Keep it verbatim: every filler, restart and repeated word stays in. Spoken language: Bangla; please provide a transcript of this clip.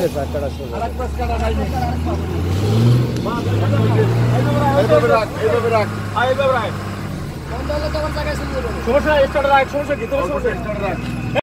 গেছে একটা সোজা আরেক পাশ কাটা নাই এইভাবে রাখ এইভাবে রাখ আই বাবা রাখ বন্ধ হলে তো আমার জায়গায় শুনবো সমস্যা স্টার্ট রাখ সমস্যা কি তোর সমস্যা স্টার্ট রাখ